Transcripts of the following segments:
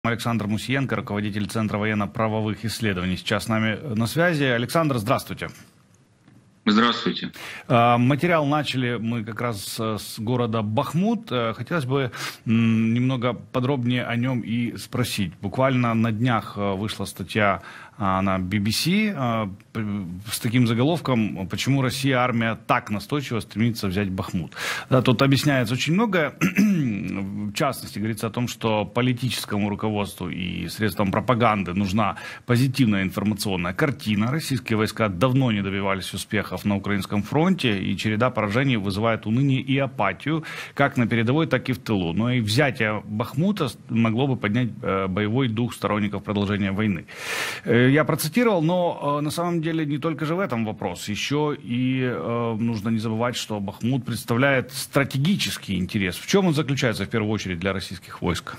Александр Мусиенко, руководитель Центра военно-правовых исследований, сейчас с нами на связи. Александр, здравствуйте. Здравствуйте. Материал начали мы как раз с города Бахмут. Хотелось бы немного подробнее о нем и спросить. Буквально на днях вышла статья на BBC с таким заголовком «Почему Россия, армия так настойчиво стремится взять Бахмут?». Да, тут объясняется очень многое. В частности, говорится о том, что политическому руководству и средствам пропаганды нужна позитивная информационная картина. Российские войска давно не добивались успехов на украинском фронте, и череда поражений вызывает уныние и апатию как на передовой, так и в тылу. Но и взятие Бахмута могло бы поднять боевой дух сторонников продолжения войны. Я процитировал, но на самом деле не только же в этом вопрос. Еще и нужно не забывать, что Бахмут представляет стратегический интерес. В чем он заключается в первую очередь для российских войск?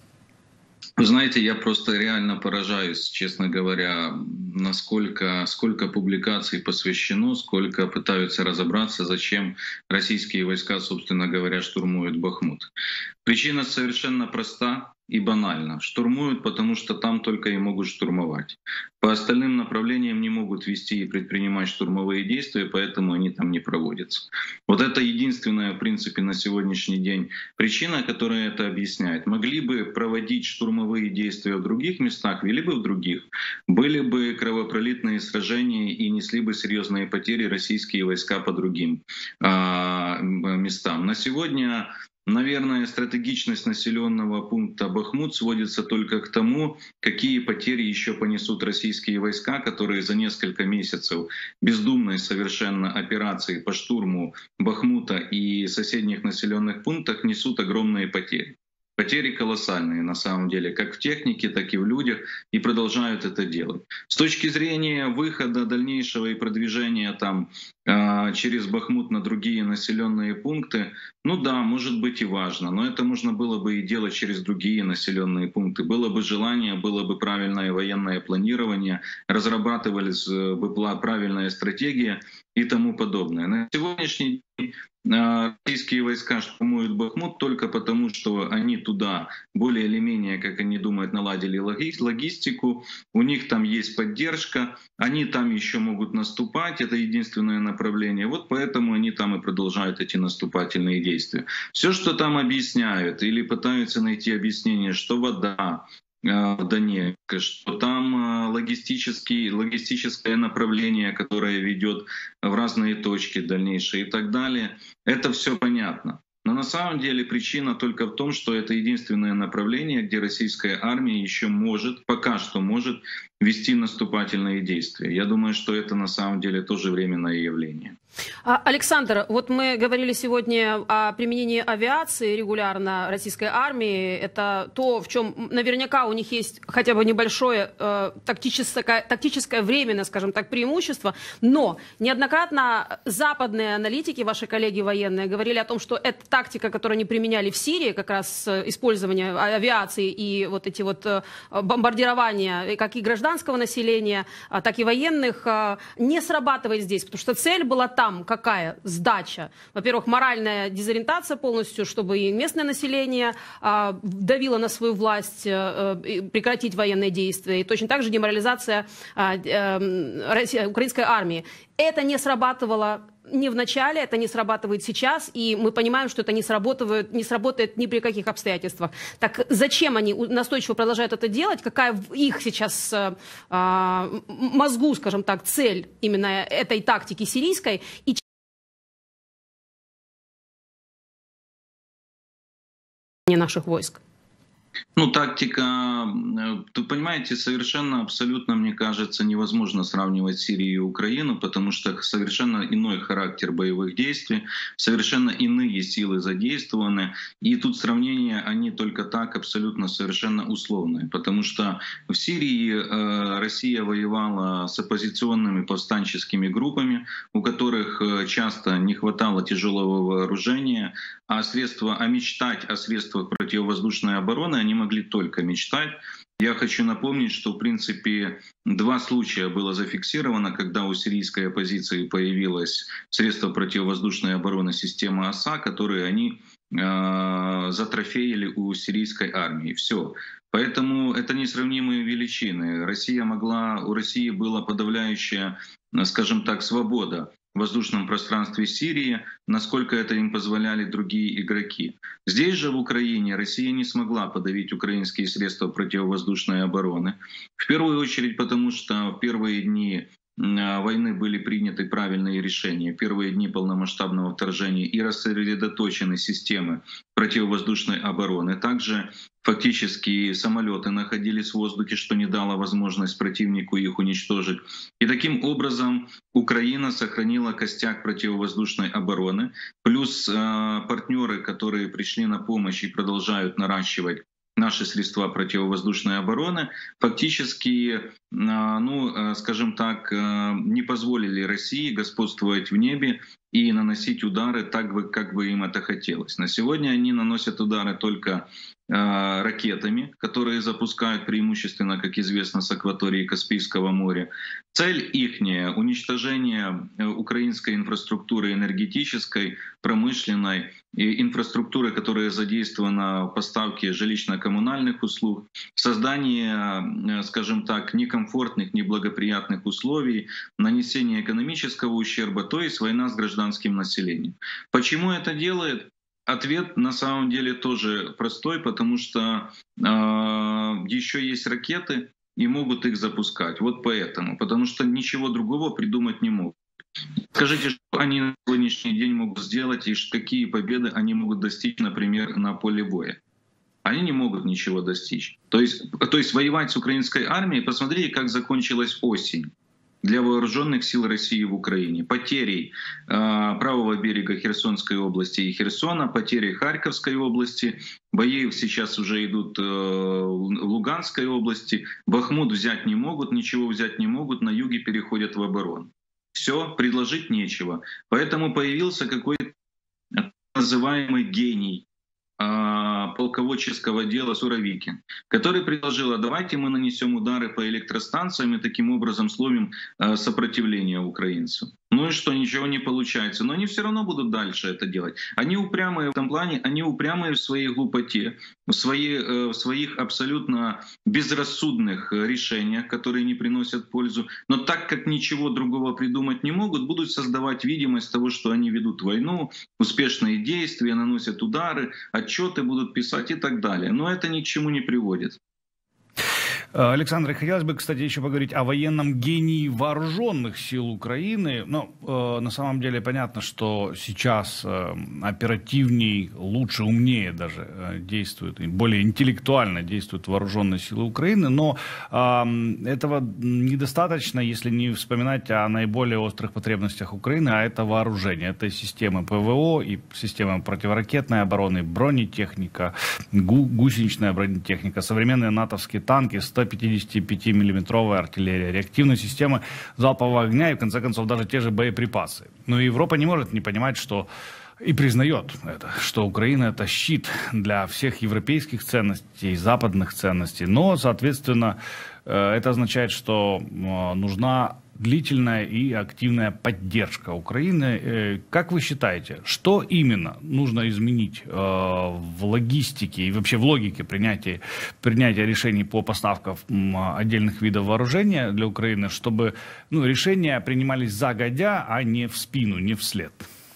Вы знаете, я просто реально поражаюсь, честно говоря, сколько публикаций посвящено, сколько пытаются разобраться, зачем российские войска, собственно говоря, штурмуют Бахмут. Причина совершенно проста и банальна. Штурмуют, потому что там только и могут штурмовать. По остальным направлениям не могут вести и предпринимать штурмовые действия, поэтому они там не проводятся. Вот это единственная, в принципе, на сегодняшний день причина, которая это объясняет. Могли бы проводить штурмовые действия в других местах, вели бы в других, были бы кровопролитные сражения и несли бы серьезные потери российские войска по другим местам. На сегодня, наверное, стратегичность населенного пункта Бахмут сводится только к тому, какие потери еще понесут российские войска, которые за несколько месяцев бездумной совершенно операции по штурму Бахмута и соседних населенных пунктах несут огромные потери. Потери колоссальные на самом деле, как в технике, так и в людях, и продолжают это делать. С точки зрения выхода дальнейшего и продвижения там через Бахмут на другие населенные пункты, ну да, может быть и важно, но это можно было бы и делать через другие населенные пункты. Было бы желание, было бы правильное военное планирование, разрабатывались бы правильная стратегия и тому подобное. На сегодняшний день российские войска штурмуют Бахмут только потому, что они туда более или менее, как они думают, наладили логистику, у них там есть поддержка, они там еще могут наступать, это единственное направление. Вот поэтому они там и продолжают эти наступательные действия. Все, что там объясняют или пытаются найти объяснение, что вода в Донецке, что там логистическое направление, которое ведет в разные точки дальнейшие и так далее. Это все понятно. Но на самом деле причина только в том, что это единственное направление, где российская армия еще может, пока что может вести наступательные действия. Я думаю, что это на самом деле тоже временное явление. Александр, вот мы говорили сегодня о применении авиации регулярно российской армии. Это то, в чем наверняка у них есть хотя бы небольшое тактическое временное, скажем так, преимущество. Но неоднократно западные аналитики, ваши коллеги военные, говорили о том, что эта тактика, которую они применяли в Сирии, как раз использование авиации и вот эти вот бомбардирования, как и гражданского населения, так и военных, не срабатывает здесь, потому что цель была там какая? Сдача. Во-первых, моральная дезориентация полностью, чтобы и местное население давило на свою власть, прекратить военные действия, и точно так же деморализация украинской армии. Это не срабатывало не в начале, это не срабатывает сейчас, и мы понимаем, что это не сработает ни при каких обстоятельствах. Так зачем они настойчиво продолжают это делать? Какая в их сейчас мозгу, скажем так, цель именно этой тактики сирийской? И наших войск? Ну, тактика, тут, понимаете, совершенно, абсолютно, мне кажется, невозможно сравнивать Сирию и Украину, потому что совершенно иной характер боевых действий, совершенно иные силы задействованы. И тут сравнения, они только так, абсолютно совершенно условные. Потому что в Сирии Россия воевала с оппозиционными повстанческими группами, у которых часто не хватало тяжелого вооружения, а мечтать о средствах противовоздушной обороны они могли только мечтать. Я хочу напомнить, что в принципе 2 случая было зафиксировано, когда у сирийской оппозиции появилось средство противовоздушной обороны системы ОСА, которые они затрофеили у сирийской армии. Все. Поэтому это несравнимые величины. У России была подавляющая, скажем так, свобода в воздушном пространстве Сирии, насколько это им позволяли другие игроки. Здесь же, в Украине, Россия не смогла подавить украинские средства противовоздушной обороны. В первую очередь потому, что в первые дни войны были приняты правильные решения, первые дни полномасштабного вторжения, и рассредоточены системы противовоздушной обороны. Также фактически самолеты находились в воздухе, что не дало возможность противнику их уничтожить. И таким образом Украина сохранила костяк противовоздушной обороны, плюс партнеры, которые пришли на помощь и продолжают наращивать наши средства противовоздушной обороны, фактически, скажем так, не позволили России господствовать в небе и наносить удары так, как бы им это хотелось. На сегодня они наносят удары только ракетами, которые запускают преимущественно, как известно, с акватории Каспийского моря. Цель ихняя — уничтожение украинской инфраструктуры энергетической, промышленной, и инфраструктуры, которая задействована в поставке жилищно-коммунальных услуг, создание, скажем так, некомфортных, неблагоприятных условий, нанесение экономического ущерба, то есть война с гражданским населением. Почему это делает? Ответ на самом деле тоже простой, потому что еще есть ракеты и могут их запускать. Вот поэтому. Потому что ничего другого придумать не могут. Скажите, что они на сегодняшний день могут сделать и какие победы они могут достичь, например, на поле боя? Они не могут ничего достичь. То есть воевать с украинской армией, посмотрите, как закончилась осень для вооруженных сил России в Украине. Потери правого берега Херсонской области и Херсона, потери Харьковской области, бои сейчас уже идут в Луганской области. Бахмут взять не могут, ничего взять не могут, на юге переходят в оборону. Все, предложить нечего. Поэтому появился какой-то называемый гений полководческого дела Суровикин, который предложил: давайте мы нанесем удары по электростанциям и таким образом сломим сопротивление украинцам. Ну и что, ничего не получается. Но они все равно будут дальше это делать. Они упрямые в этом плане, они упрямые в своей глупоте, в своих абсолютно безрассудных решениях, которые не приносят пользу. Но так как ничего другого придумать не могут, будут создавать видимость того, что они ведут войну, успешные действия, наносят удары, отчеты будут писать и так далее. Но это ни к чему не приводит. Александр, хотелось бы, кстати, еще поговорить о военном гении вооруженных сил Украины. На самом деле понятно, что сейчас оперативней, лучше, умнее даже действуют, более интеллектуально действуют вооруженные силы Украины, но этого недостаточно, если не вспоминать о наиболее острых потребностях Украины, а это вооружение. Это системы ПВО и системы противоракетной обороны, бронетехника, гусеничная бронетехника, современные натовские танки, 155-миллиметровая артиллерия, реактивные системы залпового огня и, в конце концов, даже те же боеприпасы. Но Европа не может не понимать, что и признает это, что Украина — это щит для всех европейских ценностей, западных ценностей. Но, соответственно, это означает, что нужна длительная и активная поддержка Украины. Как вы считаете, что именно нужно изменить в логистике и вообще в логике принятия решений по поставкам отдельных видов вооружения для Украины, чтобы решения принимались загодя, а не в спину, не вслед?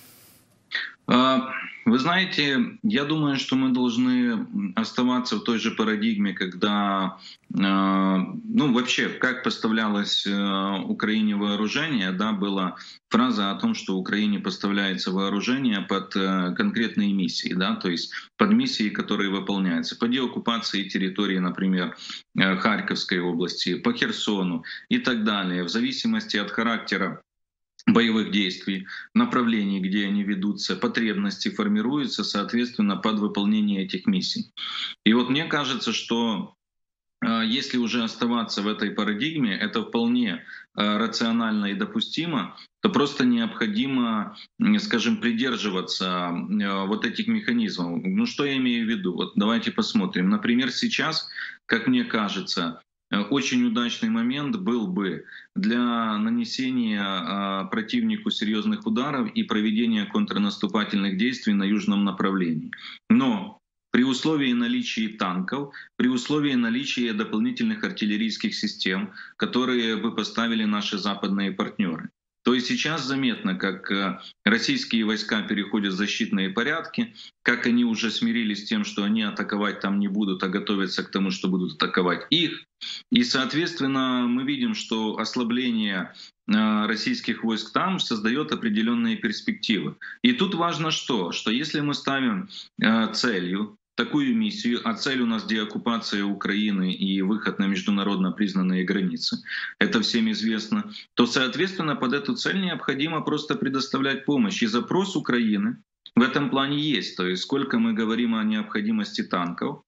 Вы знаете, я думаю, что мы должны оставаться в той же парадигме, когда, вообще, как поставлялось Украине вооружение, была фраза о том, что Украине поставляется вооружение под конкретные миссии, то есть под миссии, которые выполняются, по деоккупации территории, например, Харьковской области, по Херсону и так далее, в зависимости от характера боевых действий, направлений, где они ведутся, потребности формируются, соответственно, под выполнение этих миссий. И вот мне кажется, что если уже оставаться в этой парадигме, это вполне рационально и допустимо, то просто необходимо, скажем, придерживаться вот этих механизмов. Что я имею в виду? Вот давайте посмотрим. Например, сейчас, как мне кажется, очень удачный момент был бы для нанесения противнику серьезных ударов и проведения контрнаступательных действий на южном направлении. Но при условии наличия танков, при условии наличия дополнительных артиллерийских систем, которые бы поставили наши западные партнеры. То есть сейчас заметно, как российские войска переходят в защитные порядки, как они уже смирились с тем, что они атаковать там не будут, а готовятся к тому, что будут атаковать их. И, соответственно, мы видим, что ослабление российских войск там создает определенные перспективы. И тут важно что? Что если мы ставим целью такую миссию, а цель у нас деоккупация Украины и выход на международно признанные границы, это всем известно, то, соответственно, под эту цель необходимо просто предоставлять помощь. И запрос Украины в этом плане есть. То есть сколько мы говорим о необходимости танков,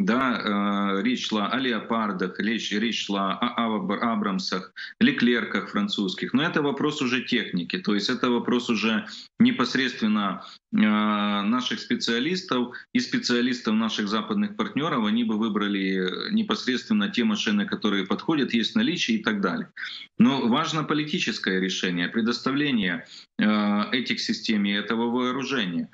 да, речь шла о леопардах, речь шла о Абрамсах, Леклерках французских, но это вопрос уже техники, то есть это вопрос уже непосредственно наших специалистов и специалистов наших западных партнеров, они бы выбрали непосредственно те машины, которые подходят, есть наличие и так далее. Но важно политическое решение, предоставление этих систем и этого вооружения.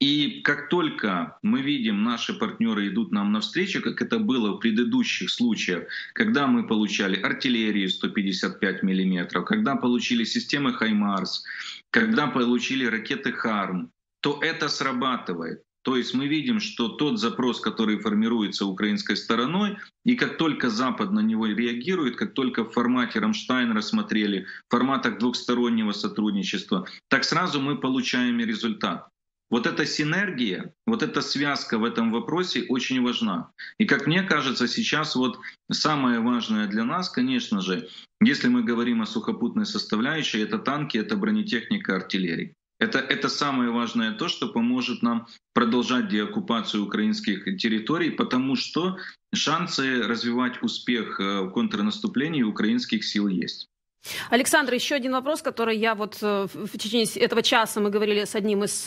И как только мы видим, наши партнеры идут нам навстречу, как это было в предыдущих случаях, когда мы получали артиллерию 155 мм, когда получили системы «Хаймарс», когда получили ракеты «Харм», то это срабатывает. То есть мы видим, что тот запрос, который формируется украинской стороной, и как только Запад на него реагирует, как только в формате «Рамштайн» рассмотрели, в форматах двухстороннего сотрудничества, так сразу мы получаем результат. Вот эта синергия, вот эта связка в этом вопросе очень важна. И как мне кажется, сейчас вот самое важное для нас, конечно же, если мы говорим о сухопутной составляющей, это танки, это бронетехника, артиллерия. Это самое важное то, что поможет нам продолжать деоккупацию украинских территорий, потому что шансы развивать успех в контрнаступлении украинских сил есть. Александр, еще один вопрос, который я вот в течение этого часа мы говорили с одним из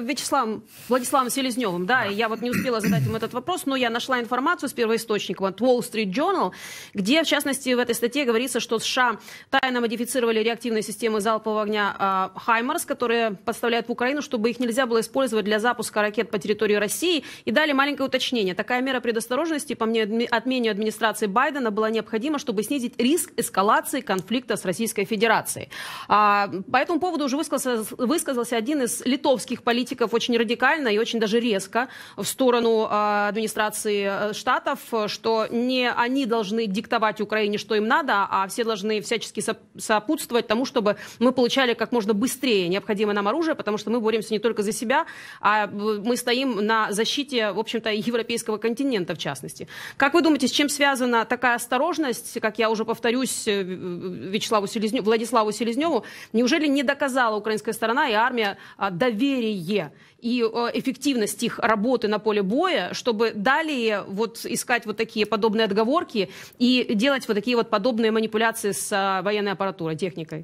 Владиславом Селезневым, да, и я вот не успела задать ему этот вопрос, но я нашла информацию с первоисточника, вот Wall Street Journal, где, в частности, в этой статье говорится, что США тайно модифицировали реактивные системы залпового огня «Хаймарс», которые поставляют в Украину, чтобы их нельзя было использовать для запуска ракет по территории России, и дали маленькое уточнение. Такая мера предосторожности, по мнению администрации Байдена, была необходима, чтобы снизить риск эскалации конфликта с Российской Федерацией. По этому поводу уже высказался один из литовских политиков очень радикально и очень даже резко в сторону администрации Штатов, что не они должны диктовать Украине, что им надо, а все должны всячески сопутствовать тому, чтобы мы получали как можно быстрее необходимое нам оружие, потому что мы боремся не только за себя, а мы стоим на защите, в общем-то, европейского континента в частности. Как вы думаете, с чем связана такая осторожность, как я уже повторюсь, Владиславу Селезневу, неужели не доказала украинская сторона и армия доверие и эффективность их работы на поле боя, чтобы далее вот искать вот такие подобные отговорки и делать вот такие вот подобные манипуляции с военной аппаратурой, техникой?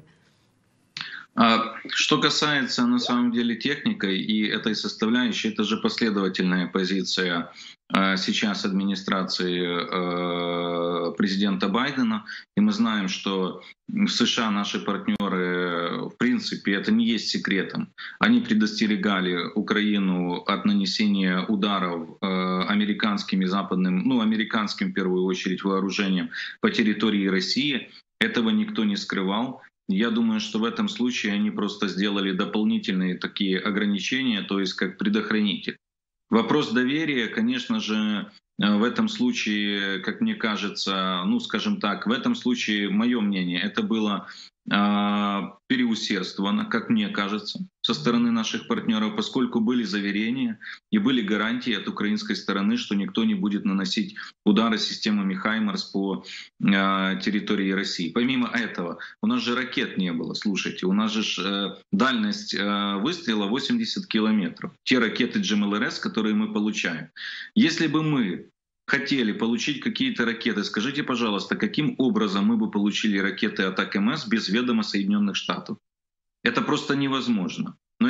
Что касается на самом деле техники и этой составляющей, это же последовательная позиция сейчас администрации президента Байдена. И мы знаем, что в США наши партнеры, в принципе, это не есть секретом. Они предостерегали Украину от нанесения ударов американским и западным, американским в первую очередь вооружением по территории России. Этого никто не скрывал. Я думаю, что в этом случае они просто сделали дополнительные такие ограничения, то есть как предохранитель. Вопрос доверия, конечно же, в этом случае, как мне кажется, скажем так, в этом случае, мое мнение, это было переусердствовано, как мне кажется, со стороны наших партнеров, поскольку были заверения и были гарантии от украинской стороны, что никто не будет наносить удары системами «Хаймарс» по территории России. Помимо этого, у нас же ракет не было, слушайте, у нас же дальность выстрела 80 километров. Те ракеты GMLRS, которые мы получаем. Если бы мы хотели получить какие-то ракеты, скажите, пожалуйста, каким образом мы бы получили ракеты «Атак-МС» без ведома Соединенных Штатов? Это просто невозможно. Но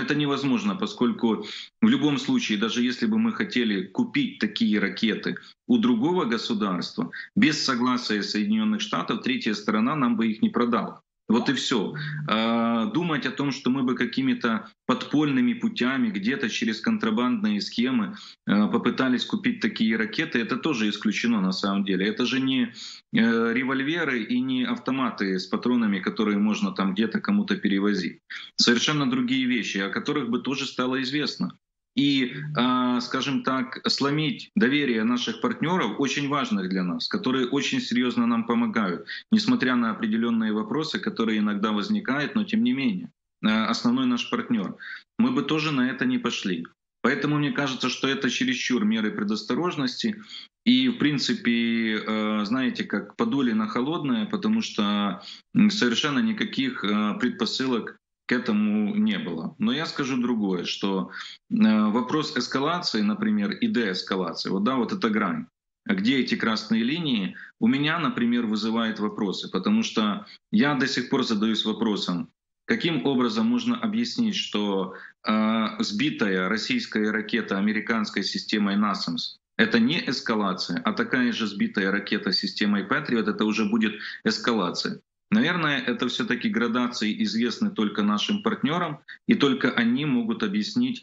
это невозможно, поскольку в любом случае, даже если бы мы хотели купить такие ракеты у другого государства, без согласия Соединенных Штатов третья сторона нам бы их не продала. Вот и все. Думать о том, что мы бы какими-то подпольными путями, где-то через контрабандные схемы попытались купить такие ракеты, это тоже исключено на самом деле. Это же не револьверы и не автоматы с патронами, которые можно там где-то кому-то перевозить. Совершенно другие вещи, о которых бы тоже стало известно. И, скажем так, сломить доверие наших партнеров, очень важных для нас, которые очень серьезно нам помогают, несмотря на определенные вопросы, которые иногда возникают, но тем не менее, основной наш партнер. Мы бы тоже на это не пошли. Поэтому мне кажется, что это чересчур меры предосторожности. И, в принципе, знаете, как подули на холодное, потому что совершенно никаких предпосылок к этому не было. Но я скажу другое, что вопрос эскалации, например, и деэскалации, вот эта грань, где эти красные линии, у меня, например, вызывает вопросы, потому что я до сих пор задаюсь вопросом, каким образом можно объяснить, что сбитая российская ракета американской системой NASAMS — это не эскалация, а такая же сбитая ракета системой Patriot — это уже будет эскалация. Наверное, это все-таки градации известны только нашим партнерам, и только они могут объяснить,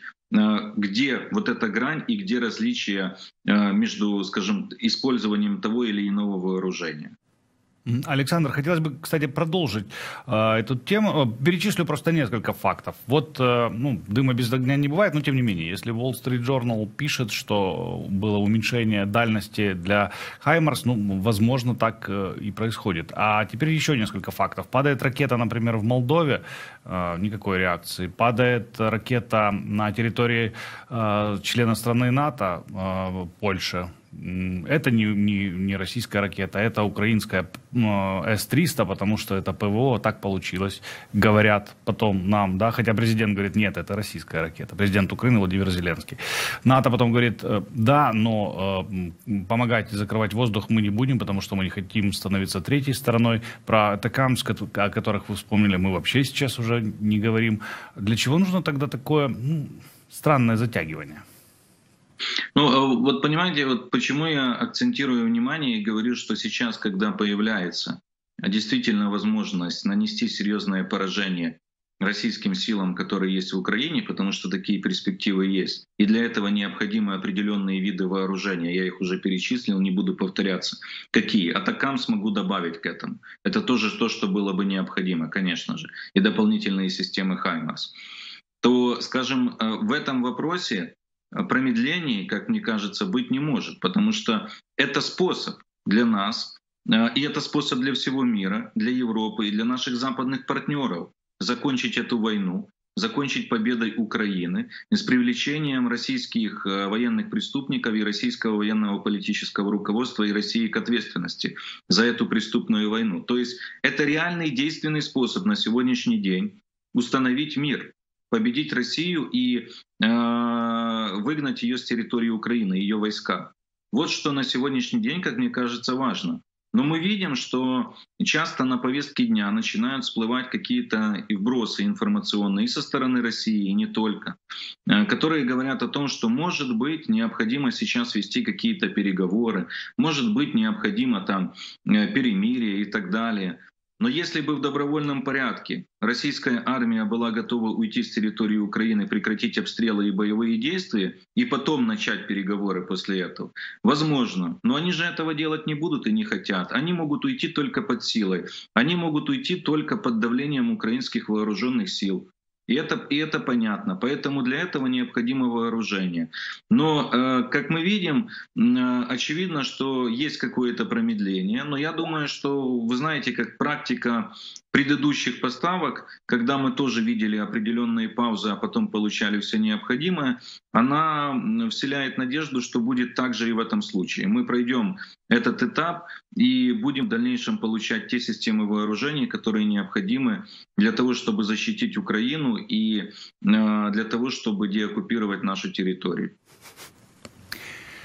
где вот эта грань и где различия между, скажем, использованием того или иного вооружения. Александр, хотелось бы, кстати, продолжить эту тему. Перечислю просто несколько фактов. Вот, дыма без огня не бывает, но тем не менее, если Wall Street Journal пишет, что было уменьшение дальности для «Хаймарс», возможно, так и происходит. А теперь еще несколько фактов. Падает ракета, например, в Молдове, никакой реакции. Падает ракета на территории члена страны НАТО, Польши. Это не российская ракета, это украинская С-300, потому что это ПВО, так получилось. Говорят потом нам, да, хотя президент говорит, нет, это российская ракета. Президент Украины Владимир Зеленский. НАТО потом говорит, да, но помогать закрывать воздух мы не будем, потому что мы не хотим становиться третьей стороной. Про Атакамск, о которых вы вспомнили, мы вообще сейчас уже не говорим. Для чего нужно тогда такое странное затягивание? Вот понимаете, вот почему я акцентирую внимание и говорю, что сейчас, когда появляется действительно возможность нанести серьезное поражение российским силам, которые есть в Украине, потому что такие перспективы есть, и для этого необходимы определенные виды вооружения, я их уже перечислил, не буду повторяться. Какие? Атакам смогу добавить к этому. Это тоже то, что было бы необходимо, конечно же, и дополнительные системы «Хаймарс». То, скажем, в этом вопросе промедлений, как мне кажется, быть не может, потому что это способ для нас, и это способ для всего мира, для Европы и для наших западных партнеров закончить эту войну, закончить победой Украины с привлечением российских военных преступников и российского военного политического руководства и России к ответственности за эту преступную войну. То есть это реальный действенный способ на сегодняшний день установить мир, победить Россию и выгнать ее с территории Украины, ее войска. Вот что на сегодняшний день, как мне кажется, важно. Но мы видим, что часто на повестке дня начинают всплывать какие-то вбросы информационные и со стороны России, и не только, которые говорят о том, что, может быть, необходимо сейчас вести какие-то переговоры, может быть, необходимо там перемирие и так далее. Но если бы в добровольном порядке российская армия была готова уйти с территории Украины, прекратить обстрелы и боевые действия, и потом начать переговоры после этого, возможно. Но они же этого делать не будут и не хотят. Они могут уйти только под силой. Они могут уйти только под давлением украинских вооруженных сил. И это понятно. Поэтому для этого необходимо вооружение. Но, как мы видим, очевидно, что есть какое-то промедление. Но я думаю, что, вы знаете, как практика предыдущих поставок, когда мы тоже видели определенные паузы, а потом получали все необходимое, она вселяет надежду, что будет так же и в этом случае. Мы пройдем этот этап и будем в дальнейшем получать те системы вооружений, которые необходимы для того, чтобы защитить Украину и для того, чтобы деоккупировать нашу территорию.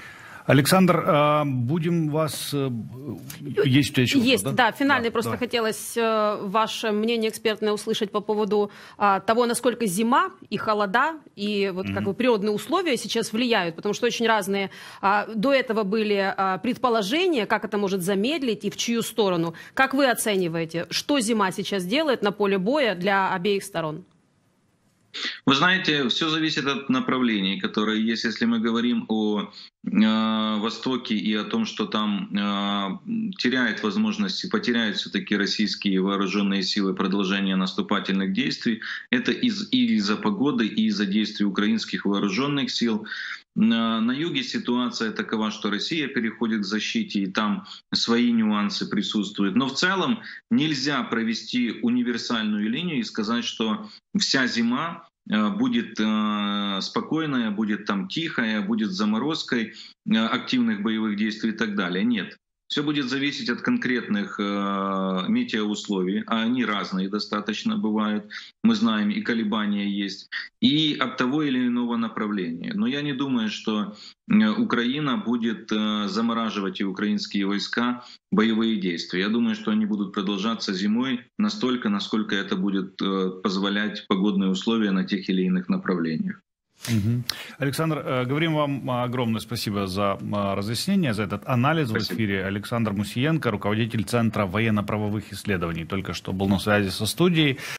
Александр, будем вас... Есть у тебя еще Есть, вопрос, да, финальный. Просто давай. хотелось ваше мнение экспертное услышать по поводу того, насколько зима и холода, и вот как бы природные условия сейчас влияют, потому что очень разные. До этого были предположения, как это может замедлить и в чью сторону. Как вы оцениваете, что зима сейчас делает на поле боя для обеих сторон? Вы знаете, все зависит от направлений, которые есть. Если мы говорим о Востоке и о том, что там теряет возможности, потеряют все-таки российские вооруженные силы продолжения наступательных действий, это и из-за погоды, и из-за действий украинских вооруженных сил. На юге ситуация такова, что Россия переходит к защите, и там свои нюансы присутствуют. Но в целом нельзя провести универсальную линию и сказать, что вся зима будет спокойная, будет там тихая, будет заморозкой активных боевых действий и так далее. Нет. Все будет зависеть от конкретных метеоусловий, а они разные достаточно бывают, мы знаем, и колебания есть, и от того или иного направления. Но я не думаю, что Украина будет замораживать и украинские войска боевые действия. Я думаю, что они будут продолжаться зимой настолько, насколько это будет позволять погодные условия на тех или иных направлениях. Александр, говорим вам огромное спасибо за разъяснение, за этот анализ. Спасибо. В эфире Александр Мусиенко, руководитель Центра военно-правовых исследований, только что был на связи со студией.